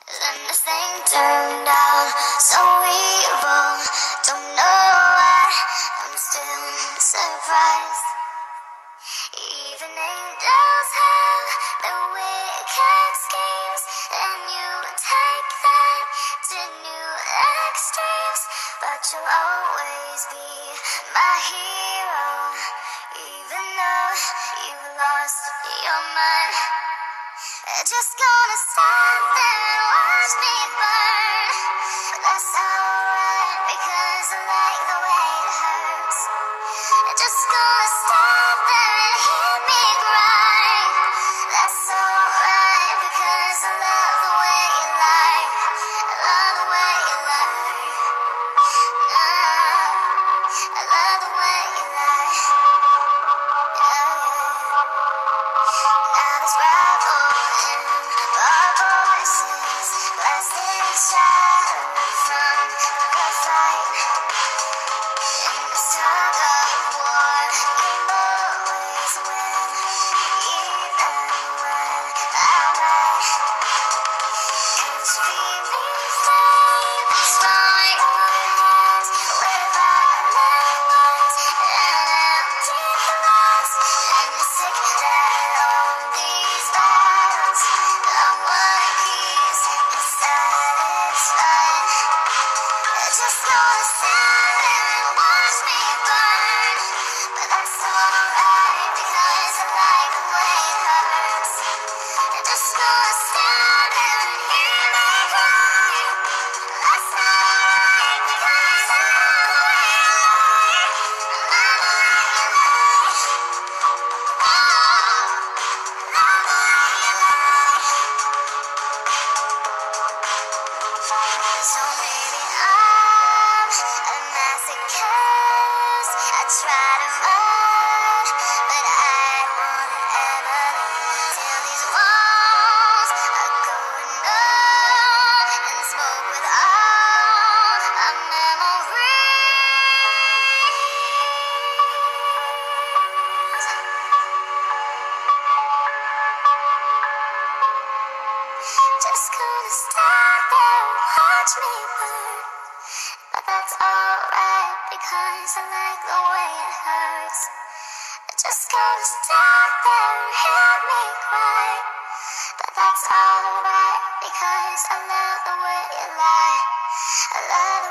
Then this thing turned out so evil. Don't know why, I'm still surprised. Even angels have their wicked schemes, and you take that to new extremes. But you'll always be my hero, even though you've lost your mind. Just gonna stand there and watch me burn. But that's alright, because I like the way it hurts. Just gonna stand there and hear me cry. That's alright, because I love the way you lie. I love the way you lie. I love the way you lie. Now this rival in our voices, lasting shattered from the fight. In this tug of war, you'll always win, even when I'm right. 'Cause feeling flames from your hands, without lemons and empty glass. And you're sick that all these battles, I want peace and satisfied. Just gonna stand there and watch me burn. But that's alright, because I like the way it hurts. Just gonna stand there and hear me cry. That's alright, because I love the way you lie. I love the way you lie. Oh, I love the way you lie. So maybe I'm a masochist. I try to run, but I won't ever leave till these walls are going up and smoke with all our memories. Just gonna stand there and watch me burn. But that's alright, because I like the way it hurts. Just gonna stand there and hear me cry. But that's alright, because I love the way you lie. I love the